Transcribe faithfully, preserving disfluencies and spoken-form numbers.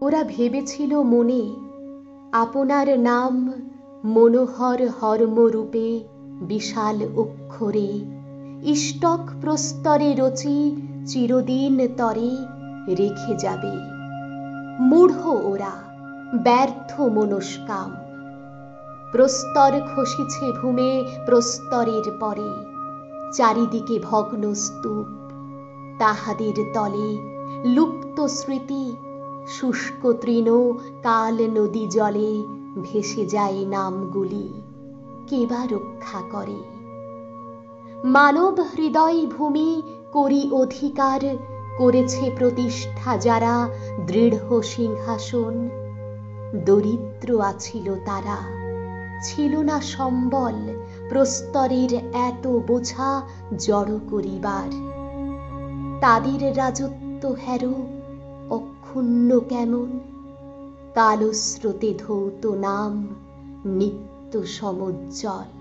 ওরা ভেবেছিল মনে আপনার নাম মনোহর হর্মরূপে বিশাল অক্ষরে ইষ্টক প্রস্তরে রচি চিরদিন তরে রেখে যাবে। মূঢ় ওরা, ব্যর্থ মনস্কাম। প্রস্তর খসিছে ভূমে প্রস্তরের পরে, চারিদিকে ভগ্ন স্তূপ, তাহাদের তলে লুপ্ত স্মৃতি, শুষ্ক তৃণ কাল নদী জলে ভেসে যায় নামগুলি, কে বা রক্ষা করে? মানব হৃদয় ভূমি করি অধিকার করেছে প্রতিষ্ঠা যারা দৃঢ় সিংহাসন। দরিদ্র আছিল তারা, ছিল না সম্বল প্রস্তরের এত বোঝা জড় করিবার। তাদের রাজত্ব হেরো অক্ষুণ্ণ কেমন, কালস্রোতে ধৌত নাম নিত্য সমুজ্জ্বল।